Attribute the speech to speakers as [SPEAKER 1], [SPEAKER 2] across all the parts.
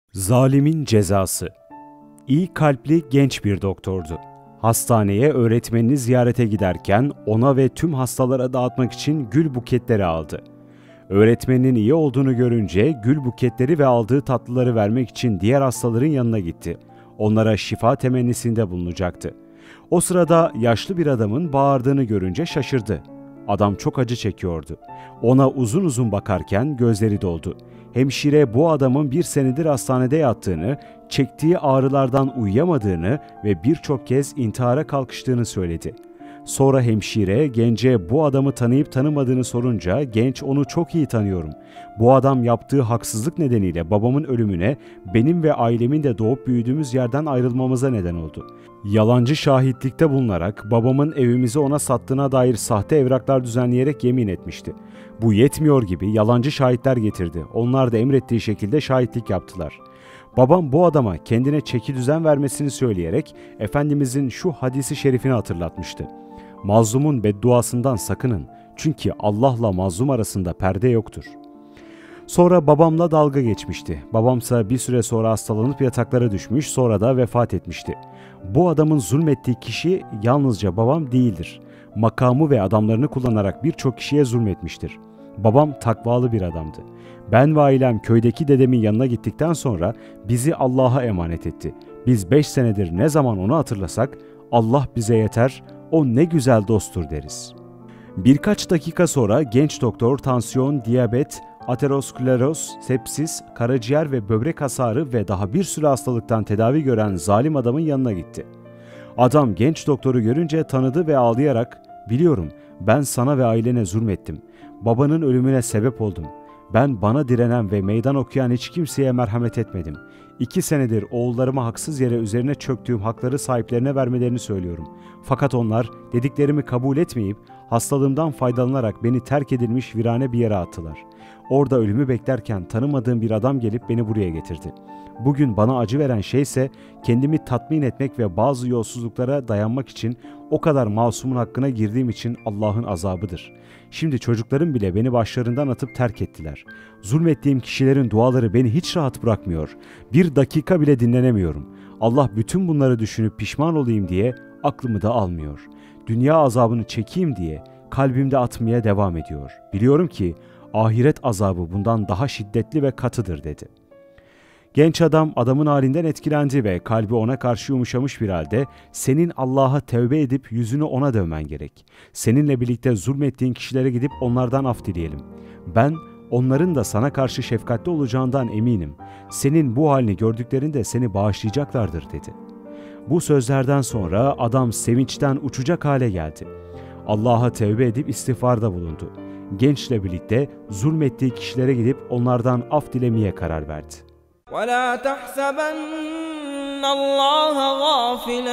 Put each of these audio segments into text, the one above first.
[SPEAKER 1] Zalimin cezası. İyi kalpli genç bir doktordu. Hastaneye öğretmenini ziyarete giderken ona ve tüm hastalara dağıtmak için gül buketleri aldı. Öğretmeninin iyi olduğunu görünce gül buketleri ve aldığı tatlıları vermek için diğer hastaların yanına gitti. Onlara şifa temennisinde bulunacaktı. O sırada yaşlı bir adamın bağırdığını görünce şaşırdı. Adam çok acı çekiyordu. Ona uzun uzun bakarken gözleri doldu. Hemşire bu adamın bir senedir hastanede yattığını, çektiği ağrılardan uyuyamadığını ve birçok kez intihara kalkıştığını söyledi. Sonra hemşire gence bu adamı tanıyıp tanımadığını sorunca genç onu çok iyi tanıyorum. Bu adam yaptığı haksızlık nedeniyle babamın ölümüne, benim ve ailemin de doğup büyüdüğümüz yerden ayrılmamıza neden oldu. Yalancı şahitlikte bulunarak babamın evimizi ona sattığına dair sahte evraklar düzenleyerek yemin etmişti. Bu yetmiyor gibi yalancı şahitler getirdi. Onlar da emrettiği şekilde şahitlik yaptılar. Babam bu adama kendine çekidüzen vermesini söyleyerek Efendimizin şu hadisi şerifini hatırlatmıştı. Mazlumun bedduasından sakının çünkü Allah'la mazlum arasında perde yoktur. Sonra babamla dalga geçmişti. Babamsa bir süre sonra hastalanıp yataklara düşmüş, sonra da vefat etmişti. Bu adamın zulmettiği kişi yalnızca babam değildir. Makamı ve adamlarını kullanarak birçok kişiye zulmetmiştir. Babam takvalı bir adamdı. Ben ve ailem köydeki dedemin yanına gittikten sonra bizi Allah'a emanet etti. Biz 5 senedir ne zaman onu hatırlasak Allah bize yeter, o ne güzel dosttur deriz. Birkaç dakika sonra genç doktor tansiyon, diyabet, ateroskleroz, sepsis, karaciğer ve böbrek hasarı ve daha bir sürü hastalıktan tedavi gören zalim adamın yanına gitti. Adam genç doktoru görünce tanıdı ve ağlayarak "Biliyorum, ben sana ve ailene zulmettim. Babanın ölümüne sebep oldum. Ben bana direnen ve meydan okuyan hiç kimseye merhamet etmedim. 2 senedir oğullarıma haksız yere üzerine çöktüğüm hakları sahiplerine vermelerini söylüyorum. Fakat onlar dediklerimi kabul etmeyip hastalığımdan faydalanarak beni terk edilmiş virane bir yere attılar. Orada ölümü beklerken tanımadığım bir adam gelip beni buraya getirdi. Bugün bana acı veren şey ise kendimi tatmin etmek ve bazı yolsuzluklara dayanmak için o kadar masumun hakkına girdiğim için Allah'ın azabıdır. Şimdi çocuklarım bile beni başlarından atıp terk ettiler. Zulmettiğim kişilerin duaları beni hiç rahat bırakmıyor. Bir dakika bile dinlenemiyorum. Allah bütün bunları düşünüp pişman olayım diye aklımı da almıyor. Dünya azabını çekeyim diye kalbimde atmaya devam ediyor. Biliyorum ki ahiret azabı bundan daha şiddetli ve katıdır dedi. Genç adam adamın halinden etkilendi ve kalbi ona karşı yumuşamış bir halde senin Allah'a tevbe edip yüzünü ona dönmen gerek. Seninle birlikte zulmettiğin kişilere gidip onlardan af dileyelim. Ben onların da sana karşı şefkatli olacağından eminim. Senin bu halini gördüklerinde seni bağışlayacaklardır dedi. Bu sözlerden sonra adam sevinçten uçacak hale geldi. Allah'a tevbe edip istiğfarda bulundu. Gençle birlikte zulmettiği kişilere gidip onlardan af dilemeye karar verdi.
[SPEAKER 2] وَلَا تَحْسَبَنَّ اللّٰهَ غَافِلًا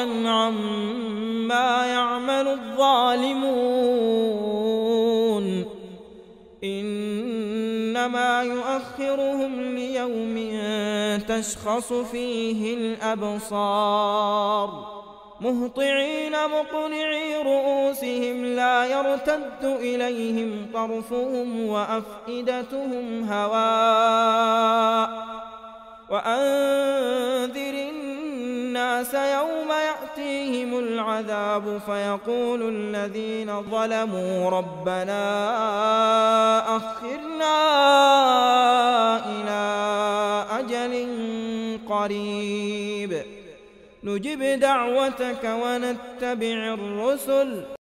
[SPEAKER 2] عَمَّا يَعْمَلُ الظَّالِمُونَ إِنَّمَا يُؤَخِّرُهُمْ لِيَوْمٍ تَشْخَصُ فِيهِ الْأَبْصَارُ مُهْطِعِينَ مُقْنِعِي رُؤُوسِهِمْ لَا يَرْتَدُّ إِلَيْهِمْ طَرْفُهُمْ وَأَفْئِدَتُهُمْ هَوَاءٌ وأنذر الناس يوم يأتيهم العذاب فيقول الذين ظلموا ربنا أخرنا إلى أجل قريب نجب دعوتك ونتبع الرسل